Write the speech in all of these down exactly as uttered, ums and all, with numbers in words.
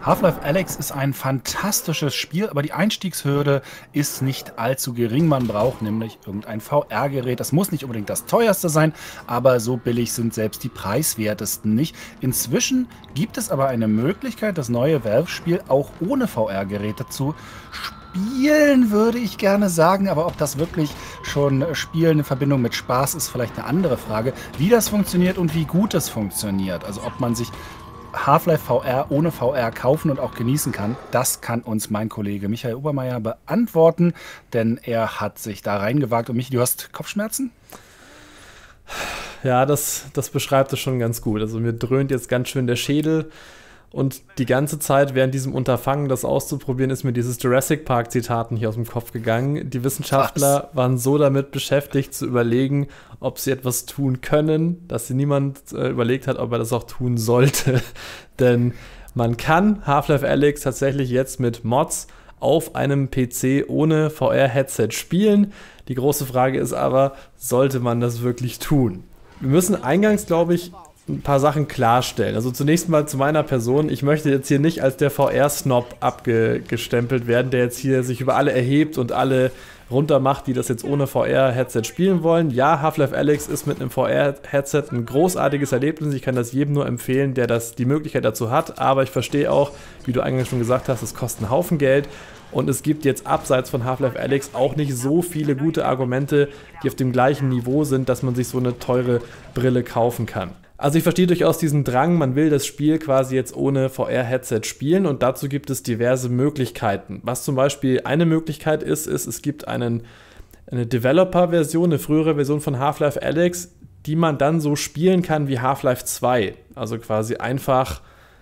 Half-Life Alyx ist ein fantastisches Spiel, aber die Einstiegshürde ist nicht allzu gering. Man braucht nämlich irgendein V R-Gerät. Das muss nicht unbedingt das teuerste sein, aber so billig sind selbst die preiswertesten nicht. Inzwischen gibt es aber eine Möglichkeit, das neue Valve-Spiel auch ohne V R-Geräte zu spielen, würde ich gerne sagen. Aber ob das wirklich schon Spielen in Verbindung mit Spaß ist, vielleicht eine andere Frage. Wie das funktioniert und wie gut es funktioniert. Also ob man sich Half-Life V R ohne V R kaufen und auch genießen kann, das kann uns mein Kollege Michael Obermeier beantworten, denn er hat sich da reingewagt. Und Michi, du hast Kopfschmerzen? Ja, das, das beschreibt es schon ganz gut. Also mir dröhnt jetzt ganz schön der Schädel und die ganze Zeit während diesem Unterfangen, das auszuprobieren, ist mir dieses Jurassic Park-Zitat nicht aus dem Kopf gegangen. Die Wissenschaftler Was? waren so damit beschäftigt, zu überlegen, ob sie etwas tun können, dass sie niemand äh, überlegt hat, ob er das auch tun sollte. Denn man kann Half-Life Alyx tatsächlich jetzt mit Mods auf einem P C ohne V R-Headset spielen. Die große Frage ist aber, sollte man das wirklich tun? Wir müssen eingangs, glaube ich, ein paar Sachen klarstellen. Also zunächst mal zu meiner Person. Ich möchte jetzt hier nicht als der V R-Snob abgestempelt werden, der jetzt hier sich über alle erhebt und alle runtermacht, die das jetzt ohne V R-Headset spielen wollen. Ja, Half-Life Alyx ist mit einem V R-Headset ein großartiges Erlebnis. Ich kann das jedem nur empfehlen, der das die Möglichkeit dazu hat. Aber ich verstehe auch, wie du eingangs schon gesagt hast, es kostet einen Haufen Geld. Und es gibt jetzt abseits von Half-Life Alyx auch nicht so viele gute Argumente, die auf dem gleichen Niveau sind, dass man sich so eine teure Brille kaufen kann. Also ich verstehe durchaus diesen Drang, man will das Spiel quasi jetzt ohne V R-Headset spielen und dazu gibt es diverse Möglichkeiten. Was zum Beispiel eine Möglichkeit ist, ist, es gibt einen, eine Developer-Version, eine frühere Version von Half-Life Alyx, die man dann so spielen kann wie Half-Life zwei. Also quasi einfach,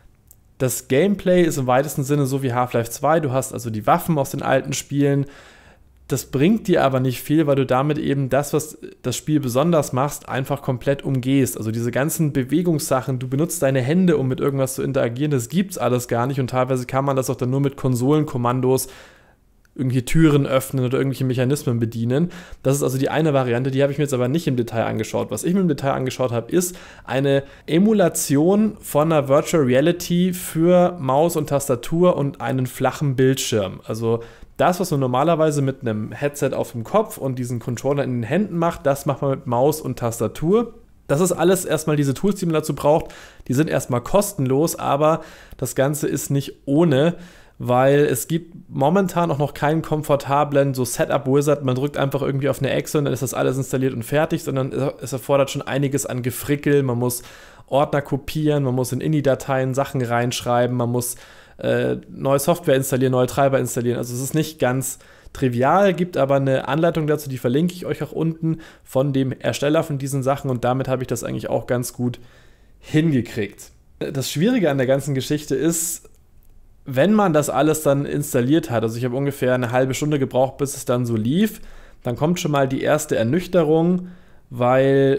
das Gameplay ist im weitesten Sinne so wie Half-Life zwei, du hast also die Waffen aus den alten Spielen. Das bringt dir aber nicht viel, weil du damit eben das, was das Spiel besonders macht, einfach komplett umgehst. Also diese ganzen Bewegungssachen, du benutzt deine Hände, um mit irgendwas zu interagieren, das gibt's alles gar nicht und teilweise kann man das auch dann nur mit Konsolenkommandos irgendwie Türen öffnen oder irgendwelche Mechanismen bedienen. Das ist also die eine Variante, die habe ich mir jetzt aber nicht im Detail angeschaut. Was ich mir im Detail angeschaut habe, ist eine Emulation von einer Virtual Reality für Maus und Tastatur und einen flachen Bildschirm. Also das, was man normalerweise mit einem Headset auf dem Kopf und diesen Controller in den Händen macht, das macht man mit Maus und Tastatur. Das ist alles erstmal diese Tools, die man dazu braucht. Die sind erstmal kostenlos, aber das Ganze ist nicht ohne, weil es gibt momentan auch noch keinen komfortablen so Setup-Wizard. Man drückt einfach irgendwie auf eine Echse und dann ist das alles installiert und fertig, sondern es erfordert schon einiges an Gefrickel. Man muss Ordner kopieren, man muss in I N I-Dateien Sachen reinschreiben, man muss äh, neue Software installieren, neue Treiber installieren. Also es ist nicht ganz trivial, gibt aber eine Anleitung dazu, die verlinke ich euch auch unten von dem Ersteller von diesen Sachen und damit habe ich das eigentlich auch ganz gut hingekriegt. Das Schwierige an der ganzen Geschichte ist, wenn man das alles dann installiert hat, also ich habe ungefähr eine halbe Stunde gebraucht, bis es dann so lief, dann kommt schon mal die erste Ernüchterung, weil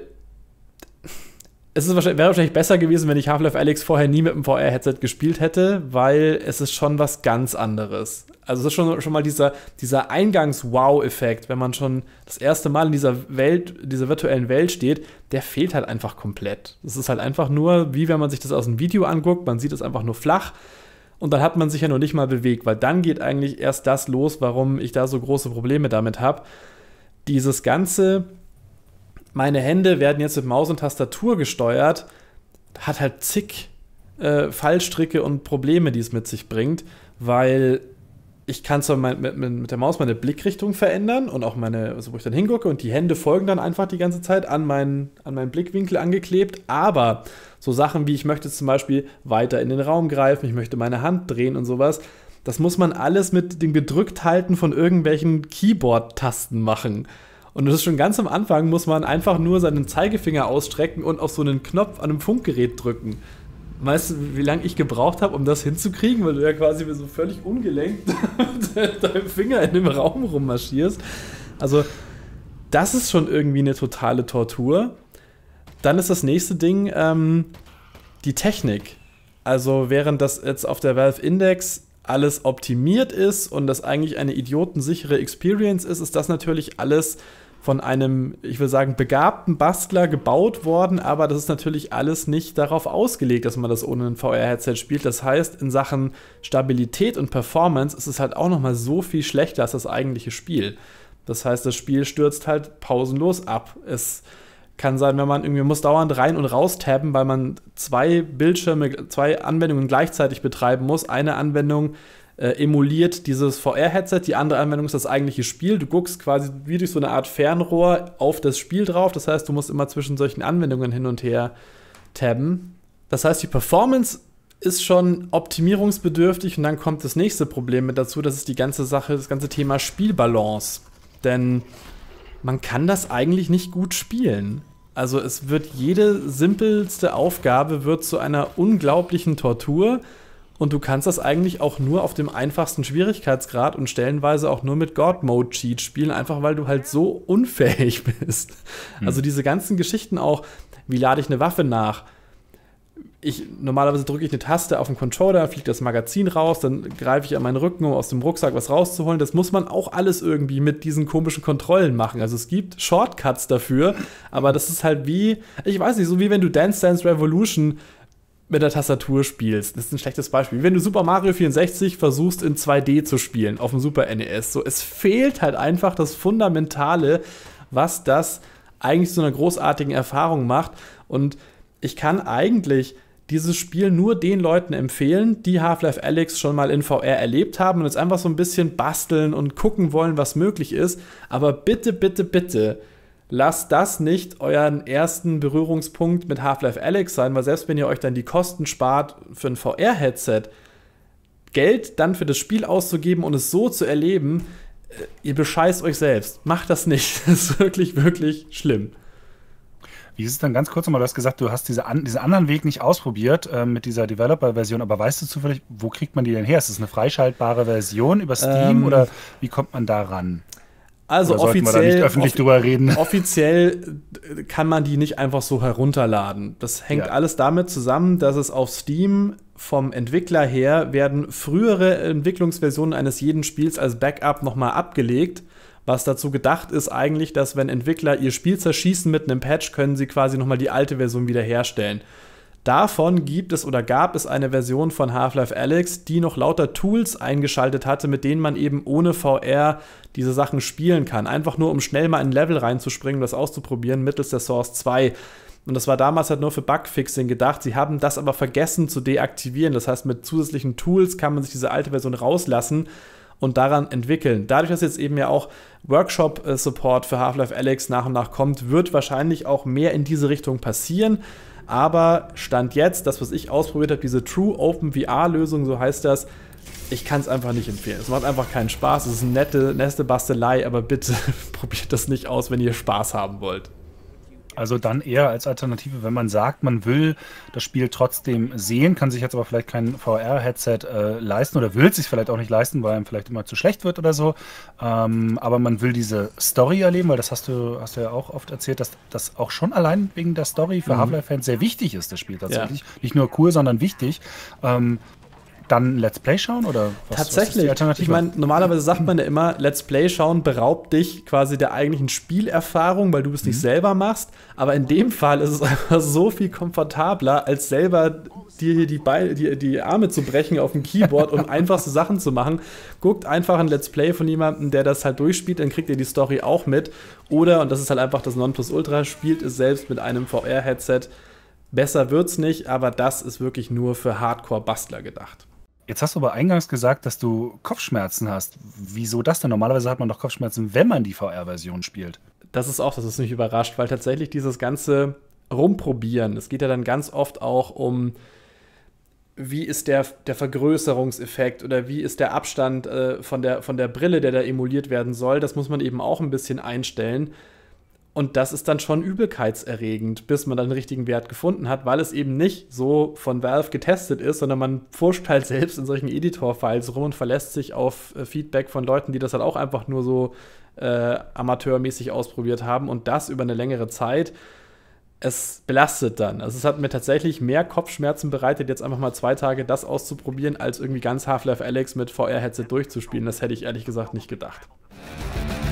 es ist wahrscheinlich, wäre wahrscheinlich besser gewesen, wenn ich Half-Life Alyx vorher nie mit dem V R-Headset gespielt hätte, weil es ist schon was ganz anderes. Also es ist schon, schon mal dieser, dieser Eingangs-Wow-Effekt, wenn man schon das erste Mal in dieser Welt, dieser virtuellen Welt steht, der fehlt halt einfach komplett. Es ist halt einfach nur, wie wenn man sich das aus einem Video anguckt, man sieht es einfach nur flach und dann hat man sich ja noch nicht mal bewegt, weil dann geht eigentlich erst das los, warum ich da so große Probleme damit habe. Dieses ganze meine Hände werden jetzt mit Maus und Tastatur gesteuert, hat halt zig äh, Fallstricke und Probleme, die es mit sich bringt, weil ich kann zwar mit, mit, mit der Maus meine Blickrichtung verändern und auch meine, also wo ich dann hingucke und die Hände folgen dann einfach die ganze Zeit an meinen, an meinen Blickwinkel angeklebt, aber so Sachen wie ich möchte zum Beispiel weiter in den Raum greifen, ich möchte meine Hand drehen und sowas, das muss man alles mit dem Gedrückthalten von irgendwelchen Keyboard-Tasten machen. Und das ist schon ganz am Anfang, muss man einfach nur seinen Zeigefinger ausstrecken und auf so einen Knopf an einem Funkgerät drücken. Weißt du, wie lange ich gebraucht habe, um das hinzukriegen? Weil du ja quasi so völlig ungelenkt mit deinem Finger in dem Raum rummarschierst. Also, das ist schon irgendwie eine totale Tortur. Dann ist das nächste Ding ähm, die Technik. Also, während das jetzt auf der Valve Index alles optimiert ist und das eigentlich eine idiotensichere Experience ist, ist das natürlich alles von einem, ich will sagen, begabten Bastler gebaut worden, aber das ist natürlich alles nicht darauf ausgelegt, dass man das ohne ein V R-Headset spielt. Das heißt, in Sachen Stabilität und Performance ist es halt auch nochmal so viel schlechter als das eigentliche Spiel. Das heißt, das Spiel stürzt halt pausenlos ab. Es kann sein, wenn man irgendwie muss dauernd rein und raus tabben, weil man zwei Bildschirme, zwei Anwendungen gleichzeitig betreiben muss. Eine Anwendung Äh, emuliert dieses V R-Headset, die andere Anwendung ist das eigentliche Spiel. Du guckst quasi wie durch so eine Art Fernrohr auf das Spiel drauf. Das heißt, du musst immer zwischen solchen Anwendungen hin und her tabben. Das heißt, die Performance ist schon optimierungsbedürftig und dann kommt das nächste Problem mit dazu, das ist die ganze Sache, das ganze Thema Spielbalance. Denn man kann das eigentlich nicht gut spielen. Also es wird jede simpelste Aufgabe wird zu einer unglaublichen Tortur. Und du kannst das eigentlich auch nur auf dem einfachsten Schwierigkeitsgrad und stellenweise auch nur mit God-Mode-Cheat spielen, einfach weil du halt so unfähig bist. Hm. Also diese ganzen Geschichten auch, wie lade ich eine Waffe nach? Ich, normalerweise drücke ich eine Taste auf den Controller, fliegt das Magazin raus, dann greife ich an meinen Rücken, um aus dem Rucksack was rauszuholen. Das muss man auch alles irgendwie mit diesen komischen Kontrollen machen. Also es gibt Shortcuts dafür, aber das ist halt wie, ich weiß nicht, so wie wenn du Dance Dance Revolution mit der Tastatur spielst. Das ist ein schlechtes Beispiel. Wenn du Super Mario vierundsechzig versuchst in zwei D zu spielen auf dem Super N E S. So, es fehlt halt einfach das Fundamentale, was das eigentlich zu einer großartigen Erfahrung macht. Und ich kann eigentlich dieses Spiel nur den Leuten empfehlen, die Half-Life Alyx schon mal in V R erlebt haben und jetzt einfach so ein bisschen basteln und gucken wollen, was möglich ist. Aber bitte, bitte, bitte lasst das nicht euren ersten Berührungspunkt mit Half-Life Alyx sein, weil selbst wenn ihr euch dann die Kosten spart für ein V R-Headset, Geld dann für das Spiel auszugeben und es so zu erleben, ihr bescheißt euch selbst. Macht das nicht. Das ist wirklich, wirklich schlimm. Wie ist es dann ganz kurz nochmal, du hast gesagt, du hast diese an, diesen anderen Weg nicht ausprobiert äh, mit dieser Developer-Version, aber weißt du zufällig, wo kriegt man die denn her? Ist das eine freischaltbare Version über Steam ähm, oder wie kommt man da ran? Also Oder offiziell, wir da nicht öffentlich drüber reden? Offiziell kann man die nicht einfach so herunterladen. Das hängt ja. alles damit zusammen, dass es auf Steam vom Entwickler her werden frühere Entwicklungsversionen eines jeden Spiels als Backup nochmal abgelegt, was dazu gedacht ist eigentlich, dass wenn Entwickler ihr Spiel zerschießen mit einem Patch, können sie quasi nochmal die alte Version wiederherstellen. Davon gibt es oder gab es eine Version von Half-Life Alyx, die noch lauter Tools eingeschaltet hatte, mit denen man eben ohne V R diese Sachen spielen kann. Einfach nur, um schnell mal in ein Level reinzuspringen, das auszuprobieren, mittels der Source zwei. Und das war damals halt nur für Bugfixing gedacht. Sie haben das aber vergessen zu deaktivieren. Das heißt, mit zusätzlichen Tools kann man sich diese alte Version rauslassen und daran entwickeln. Dadurch, dass jetzt eben ja auch Workshop-Support für Half-Life Alyx nach und nach kommt, wird wahrscheinlich auch mehr in diese Richtung passieren. Aber Stand jetzt, das, was ich ausprobiert habe, diese True Open V R-Lösung, so heißt das, ich kann es einfach nicht empfehlen. Es macht einfach keinen Spaß, es ist eine nette, nette Bastelei, aber bitte probiert das nicht aus, wenn ihr Spaß haben wollt. Also dann eher als Alternative, wenn man sagt, man will das Spiel trotzdem sehen, kann sich jetzt aber vielleicht kein V R-Headset äh, leisten oder will es sich vielleicht auch nicht leisten, weil einem vielleicht immer zu schlecht wird oder so. Ähm, aber man will diese Story erleben, weil das hast du, hast du ja auch oft erzählt, dass das auch schon allein wegen der Story für mhm. Half-Life-Fans sehr wichtig ist, das Spiel tatsächlich. Ja. Nicht nur cool, sondern wichtig. Ähm, Dann Let's Play schauen oder was, Tatsächlich. Was ist die Alternative? Ich meine, normalerweise sagt man ja immer, Let's Play schauen beraubt dich quasi der eigentlichen Spielerfahrung, weil du es nicht mhm. selber machst. Aber in dem Fall ist es einfach so viel komfortabler, als selber dir die, Beine, die, die Arme zu brechen auf dem Keyboard, um einfachste Sachen zu machen. Guckt einfach ein Let's Play von jemandem, der das halt durchspielt, dann kriegt ihr die Story auch mit. Oder, und das ist halt einfach das Nonplusultra, spielt es selbst mit einem V R-Headset. Besser wird's nicht, aber das ist wirklich nur für Hardcore-Bastler gedacht. Jetzt hast du aber eingangs gesagt, dass du Kopfschmerzen hast. Wieso das denn? Normalerweise hat man doch Kopfschmerzen, wenn man die V R-Version spielt. Das ist auch, das ist mich überrascht, weil tatsächlich dieses ganze Rumprobieren, es geht ja dann ganz oft auch um, wie ist der, der Vergrößerungseffekt oder wie ist der Abstand äh, von, der, von der Brille, der da emuliert werden soll. Das muss man eben auch ein bisschen einstellen. Und das ist dann schon übelkeitserregend, bis man dann den richtigen Wert gefunden hat, weil es eben nicht so von Valve getestet ist, sondern man pfuscht halt selbst in solchen Editor-Files rum und verlässt sich auf äh, Feedback von Leuten, die das halt auch einfach nur so äh, amateurmäßig ausprobiert haben und das über eine längere Zeit. Es belastet dann. Also es hat mir tatsächlich mehr Kopfschmerzen bereitet, jetzt einfach mal zwei Tage das auszuprobieren, als irgendwie ganz Half-Life Alyx mit V R-Headset durchzuspielen. Das hätte ich ehrlich gesagt nicht gedacht.